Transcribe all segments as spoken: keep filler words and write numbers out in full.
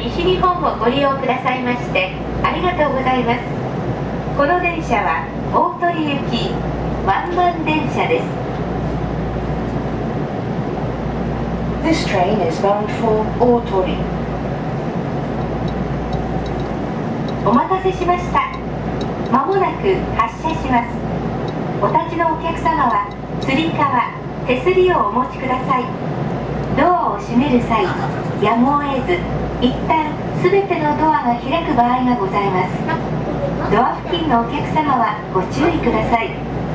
西日本をご利用くださいましてありがとうございます。この電車は大鳥行きワンマン電車です。 This train is bound for Otori. お待たせしました。まもなく発車します。お立ちのお客様はつり革、手すりをお持ちください。ドアを閉める際、やむを得ず一旦すべてのドアが開く場合がございます。ドア付近のお客様はご注意ください。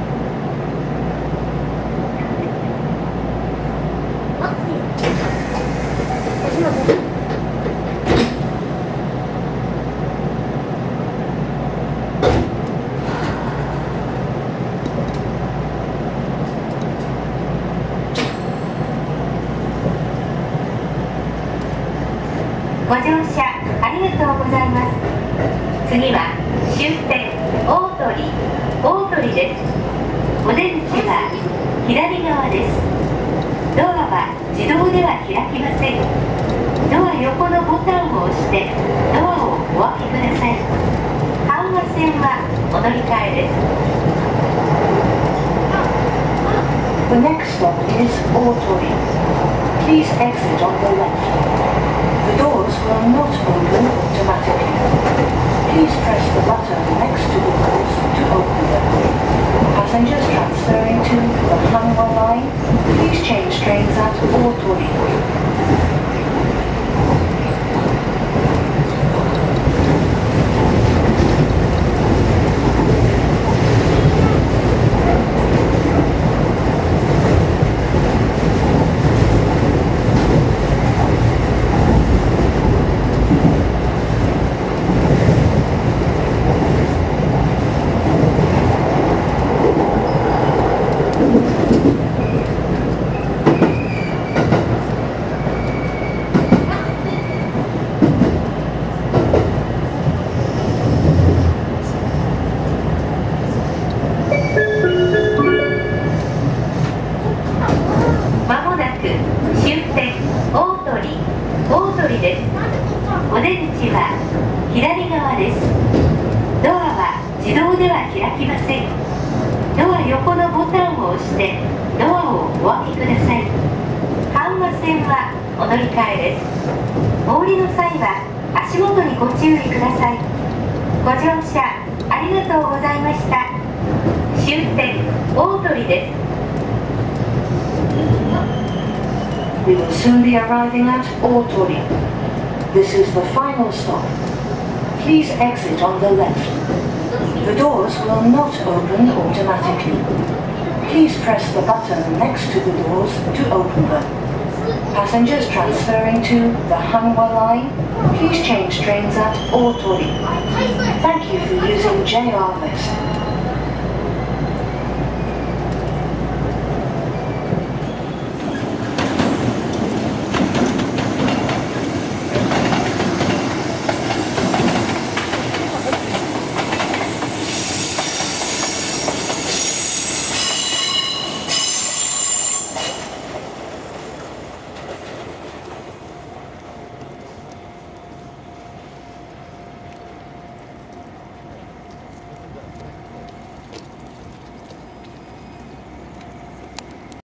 ご乗車ありがとうございます。次は終点大鳥大鳥です。お出口は左側です。ドアは自動では開きません。ドア横のボタンを押してドアをお開けください。阪和線はお乗り換えです。 The next stop is Otori. Please exit on the left. The doors will not open automatically. Please press the button next to the doors to open them. Passengers transferring to the Hanwha line, please change trains at Otori. We will soon be arriving at Otori. This is the final stop. Please exit on the left. The doors will not open automatically. Please press the button next to the doors to open them. Passengers transferring to the Hanwha line, please change trains at Otori. Thank you for using J R West.